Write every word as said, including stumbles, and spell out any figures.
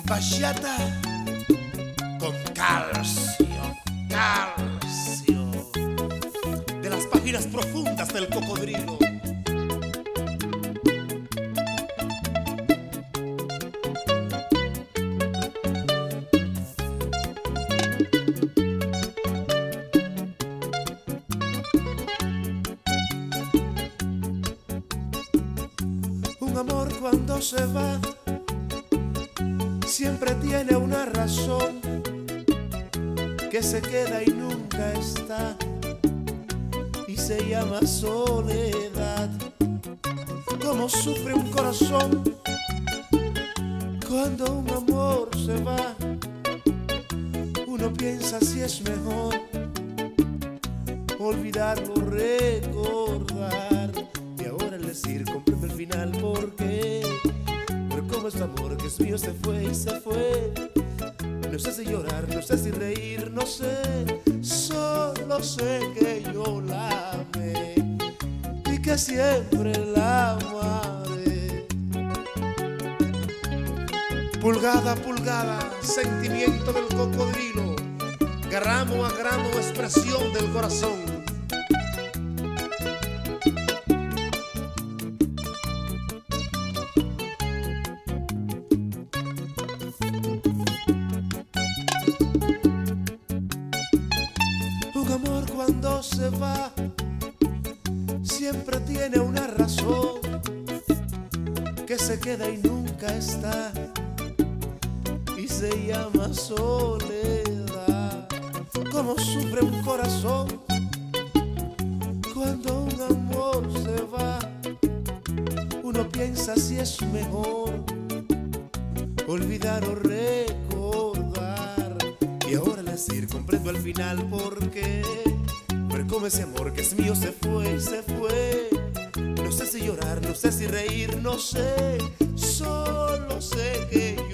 Bachata con calcio, calcio, de las páginas profundas del cocodrilo. Un amor cuando se va siempre tiene una razón, que se queda y nunca está, y se llama soledad. Como sufre un corazón cuando un amor se va. Uno piensa si es mejor olvidarlo, recordar, y ahora el decir comprendo el final porque como este amor que es mío se fue y se fue. No sé si llorar, no sé si reír, no sé. Solo sé que yo la amé y que siempre la amaré. Pulgada a pulgada, sentimiento del cocodrilo. Gramo a gramo, expresión del corazón. Un amor cuando se va siempre tiene una razón, que se queda y nunca está, y se llama soledad. Como sufre un corazón cuando un amor se va. Uno piensa si es mejor olvidar o recordar, y ahora al decir comprendo al final porque ver cómo ese amor que es mío se fue y se fue. No sé si llorar, no sé si reír, no sé. Solo sé que